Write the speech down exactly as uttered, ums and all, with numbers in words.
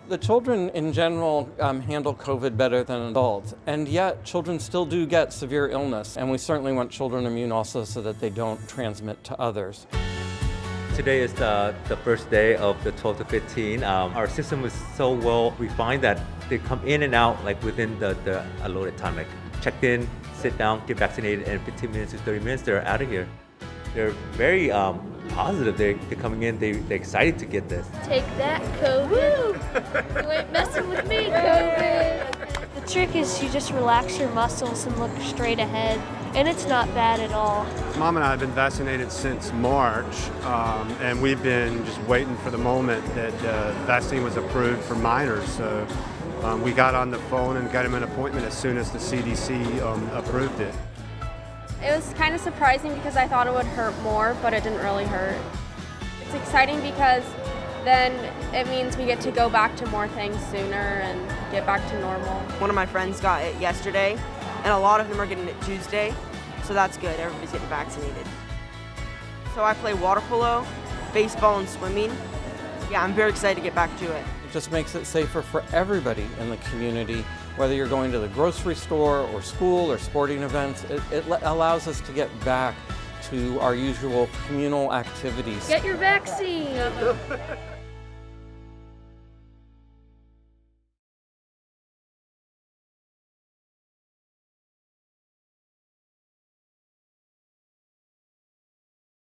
The children in general um, handle COVID better than adults, and yet children still do get severe illness, and we certainly want children immune also so that they don't transmit to others. Today is the, the first day of the twelve to fifteen. Um, our system is so well refined that they come in and out like within the, the allotted time, like checked in, sit down, get vaccinated, and fifteen minutes to thirty minutes, they're out of here. They're very um, positive. They're, they're coming in, they, they're excited to get this. Take that, COVID. You ain't messing with me, COVID. The trick is you just relax your muscles and look straight ahead, and it's not bad at all. Mom and I have been vaccinated since March, um, and we've been just waiting for the moment that uh, the vaccine was approved for minors. So um, we got on the phone and got him an appointment as soon as the C D C um, approved it. It was kind of surprising because I thought it would hurt more, but it didn't really hurt. It's exciting because then it means we get to go back to more things sooner and get back to normal. One of my friends got it yesterday, and a lot of them are getting it Tuesday, so that's good. Everybody's getting vaccinated. So I play water polo, baseball, and swimming. Yeah, I'm very excited to get back to it. It just makes it safer for everybody in the community, whether you're going to the grocery store or school or sporting events. It, it allows us to get back to our usual communal activities. Get your vaccine.